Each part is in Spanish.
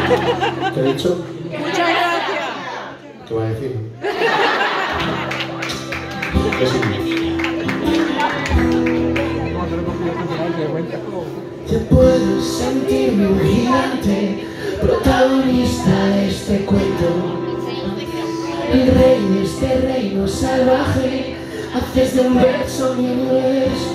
¿Qué he dicho? Muchas gracias. ¿Qué va a decir? ¿Qué significa? Yo puedo sentirme un gigante, protagonista de este cuento. El rey de este reino salvaje, haces de un verso mi universo.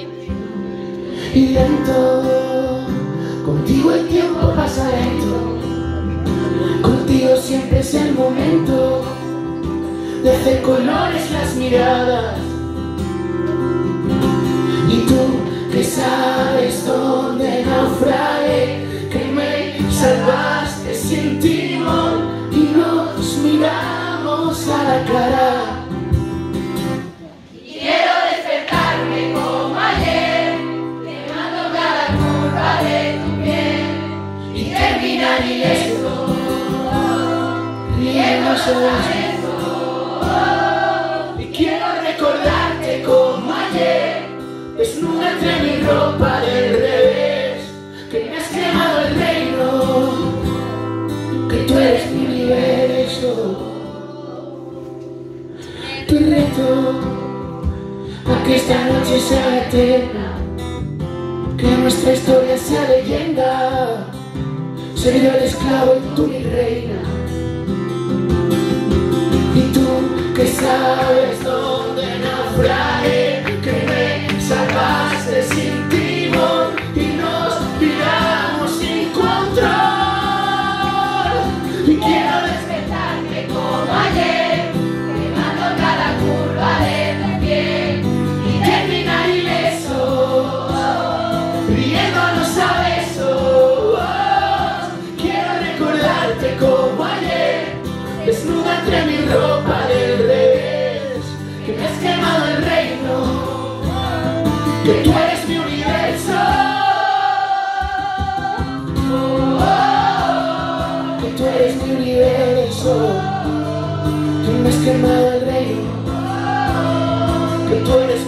Y lento, contigo el tiempo pasa lento. Contigo siempre es el momento de hacer colores las miradas. Y tú que sabes dónde naufragué, que me salvaste sin timón y nos miramos a la cara. Quiero despertarme como ayer, quemando cada curva de tu piel, y terminar ileso, riéndose de Y quiero recordarte como ayer, desnuda entre mi ropa del revés, que me has quemado el reino, que tú eres mi universo. Te reto a que esta noche sea eterna, que nuestra historia sea leyenda. Seré yo el esclavo y tú mi reina. Y tú que sabes dónde naufragué, que me salvaste sin timón y nos miramos sin control. Y quiero despertarme como ayer, quemando cada curva de tu piel, y terminar ileso, riéndonos a besos. Quiero recordarte como ayer, desnuda entre mi ropa del revés, que me has quemado el reino, que tú eres mi universo. Que tú eres mi universo, que me has quemado el reino, que tú eres